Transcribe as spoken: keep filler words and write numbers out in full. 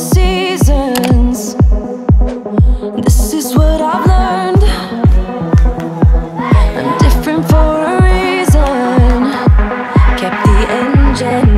seasons. This is what I've learned. I'm different for a reason. Kept the engine